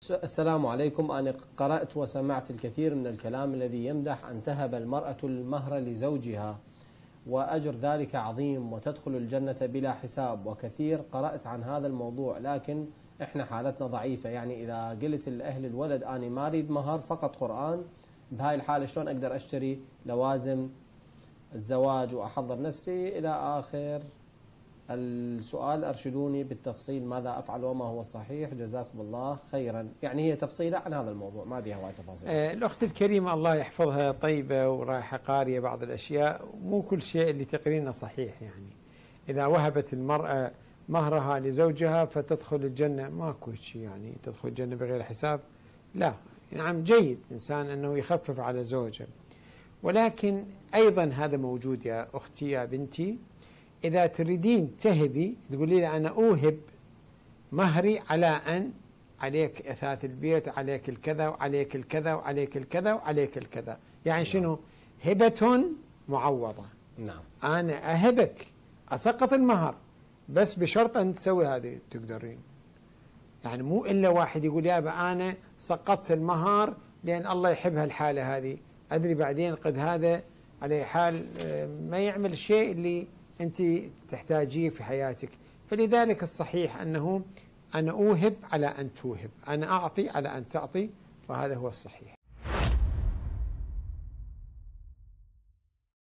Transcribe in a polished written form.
السلام عليكم. أنا قرأت وسمعت الكثير من الكلام الذي يمدح أن تهب المرأة المهر لزوجها وأجر ذلك عظيم وتدخل الجنة بلا حساب، وكثير قرأت عن هذا الموضوع، لكن إحنا حالتنا ضعيفة. يعني إذا قلت لأهل الولد أنا ما أريد مهر فقط قرآن، بهاي الحالة شلون أقدر أشتري لوازم الزواج وأحضر نفسي إلى آخر السؤال؟ أرشدوني بالتفصيل ماذا أفعل وما هو الصحيح، جزاكم الله خيرا. يعني هي تفصيلة عن هذا الموضوع، ما بيها وايد تفاصيل. الأخت الكريمة الله يحفظها طيبة ورايحة قارية بعض الأشياء، مو كل شيء اللي تقرينه صحيح. يعني إذا وهبت المرأة مهرها لزوجها فتدخل الجنة، ماكو شيء يعني تدخل الجنة بغير حساب، لا. نعم جيد إنسان أنه يخفف على زوجه، ولكن أيضا هذا موجود يا أختي يا بنتي. إذا تريدين تهبي تقولي لي أنا أوهب مهري على أن عليك أثاث البيت، عليك الكذا وعليك الكذا وعليك الكذا وعليك الكذا. يعني شنو؟ هبة معوضة. نعم. أنا أهبك أسقط المهر بس بشرط أن تسوي هذه، تقدرين. يعني مو إلا واحد يقول يا أبا أنا سقطت المهر لأن الله يحب هالحالة هذه، أدري بعدين قد هذا على حال ما يعمل الشيء اللي أنت تحتاجيه في حياتك. فلذلك الصحيح أنه أنا أوهب على أن توهب، أنا أعطي على أن تعطي، وهذا هو الصحيح.